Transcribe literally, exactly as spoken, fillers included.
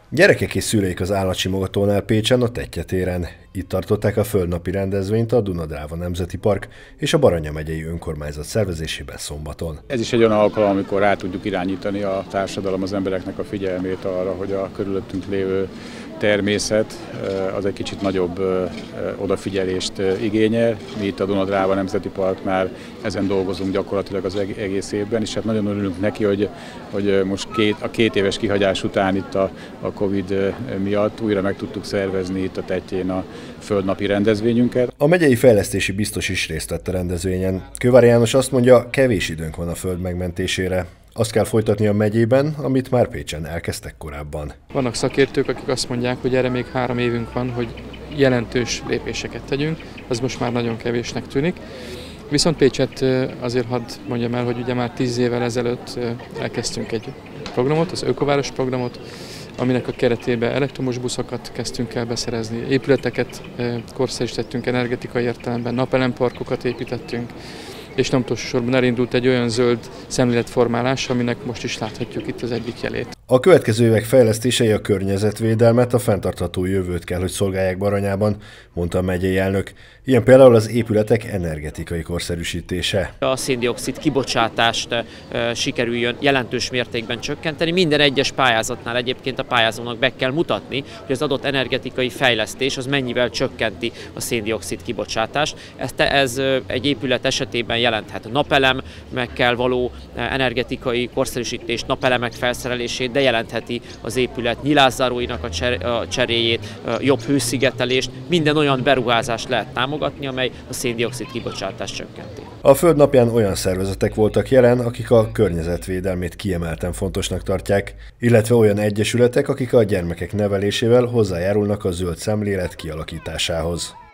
Gyerekek és szüleik az állatsimogatónál Pécsen, a Tettye téren. Itt tartották a földnapi rendezvényt a Duna-Dráva Nemzeti Park és a Baranya megyei önkormányzat szervezésében szombaton. Ez is egy olyan alkalom, amikor rá tudjuk irányítani a társadalom, az embereknek a figyelmét arra, hogy a körülöttünk lévő természet az egy kicsit nagyobb odafigyelést igényel. Mi itt a Duna-Dráva Nemzeti Parknál ezen dolgozunk gyakorlatilag az egész évben, és hát nagyon örülünk neki, hogy, hogy most két, a két éves kihagyás után itt a, a Covid miatt újra meg tudtuk szervezni itt a Tettyén a földnapi rendezvényünket. A megyei fejlesztési biztos is részt vett a rendezvényen. Kővári János azt mondja, kevés időnk van a föld megmentésére. Azt kell folytatni a megyében, amit már Pécsen elkezdtek korábban. Vannak szakértők, akik azt mondják, hogy erre még három évünk van, hogy jelentős lépéseket tegyünk, az most már nagyon kevésnek tűnik. Viszont Pécset azért hadd mondjam el, hogy ugye már tíz évvel ezelőtt elkezdtünk egy programot, az Ökováros programot, aminek a keretében elektromos buszokat kezdtünk el beszerezni, épületeket korszerűsítettünk energetikai értelemben, napelemparkokat építettünk, és nem utolsó sorban elindult egy olyan zöld szemléletformálás, aminek most is láthatjuk itt az egyik jelét. A következő évek fejlesztései a környezetvédelmet, a fenntartható jövőt kell, hogy szolgálják Baranyában, mondta a megyei elnök. Ilyen például az épületek energetikai korszerűsítése. A szén-dioxid kibocsátást e, sikerüljön jelentős mértékben csökkenteni. Minden egyes pályázatnál egyébként a pályázónak be kell mutatni, hogy az adott energetikai fejlesztés az mennyivel csökkenti a szén-dioxid kibocsátást. Ez, ez egy épület esetében jelenthet napelemekkel való energetikai korszerűsítést, napelemek felszerelését, de jelentheti az épület nyilászáróinak a, cser, a cseréjét, a jobb hőszigetelést, minden olyan beruházást lehet támogatni, amely a szén-dioxid kibocsátást csökkenti. A Föld napján olyan szervezetek voltak jelen, akik a környezetvédelmét kiemelten fontosnak tartják, illetve olyan egyesületek, akik a gyermekek nevelésével hozzájárulnak a zöld szemlélet kialakításához.